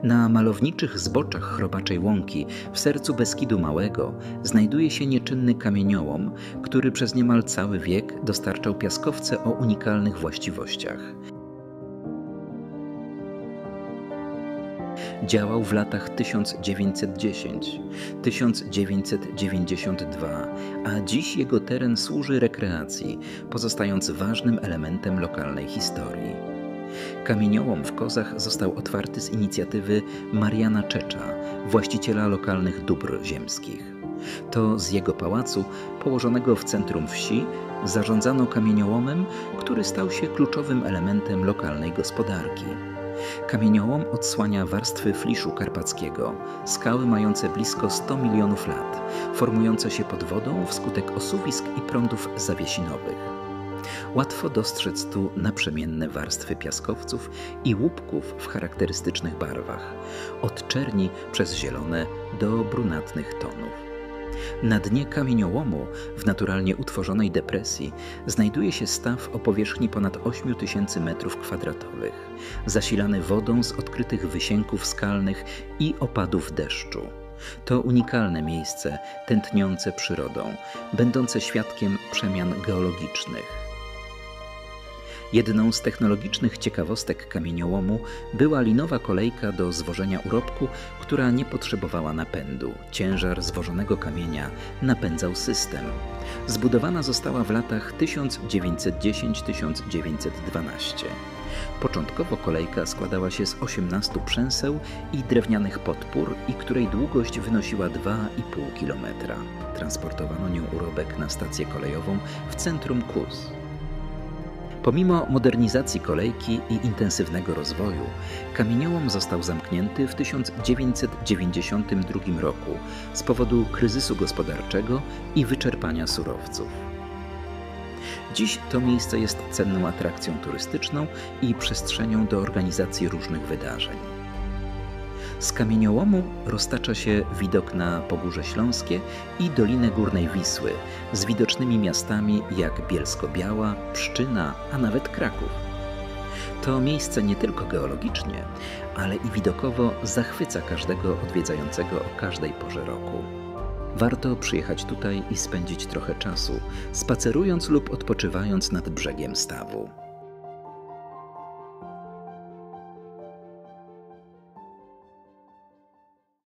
Na malowniczych zboczach Chrobaczej Łąki, w sercu Beskidu Małego, znajduje się nieczynny kamieniołom, który przez niemal cały wiek dostarczał piaskowce o unikalnych właściwościach. Działał w latach 1910–1992, a dziś jego teren służy rekreacji, pozostając ważnym elementem lokalnej historii. Kamieniołom w Kozach został otwarty z inicjatywy Mariana Czecza, właściciela lokalnych dóbr ziemskich. To z jego pałacu, położonego w centrum wsi, zarządzano kamieniołomem, który stał się kluczowym elementem lokalnej gospodarki. Kamieniołom odsłania warstwy fliszu karpackiego, skały mające blisko 100 milionów lat, formujące się pod wodą wskutek osuwisk i prądów zawiesinowych. Łatwo dostrzec tu naprzemienne warstwy piaskowców i łupków w charakterystycznych barwach, od czerni przez zielone do brunatnych tonów. Na dnie kamieniołomu, w naturalnie utworzonej depresji, znajduje się staw o powierzchni ponad 8000 m2, zasilany wodą z odkrytych wysięków skalnych i opadów deszczu. To unikalne miejsce, tętniące przyrodą, będące świadkiem przemian geologicznych. Jedną z technologicznych ciekawostek kamieniołomu była linowa kolejka do zwożenia urobku, która nie potrzebowała napędu. Ciężar zwożonego kamienia napędzał system. Zbudowana została w latach 1910–1912. Początkowo kolejka składała się z 18 przęseł i drewnianych podpór, i której długość wynosiła 2,5 km. Transportowano nią urobek na stację kolejową w centrum Kóz. Pomimo modernizacji kolejki i intensywnego rozwoju, kamieniołom został zamknięty w 1992 roku z powodu kryzysu gospodarczego i wyczerpania surowców. Dziś to miejsce jest cenną atrakcją turystyczną i przestrzenią do organizacji różnych wydarzeń. Z kamieniołomu roztacza się widok na Pogórze Śląskie i Dolinę Górnej Wisły z widocznymi miastami jak Bielsko-Biała, Pszczyna, a nawet Kraków. To miejsce nie tylko geologicznie, ale i widokowo zachwyca każdego odwiedzającego o każdej porze roku. Warto przyjechać tutaj i spędzić trochę czasu, spacerując lub odpoczywając nad brzegiem stawu.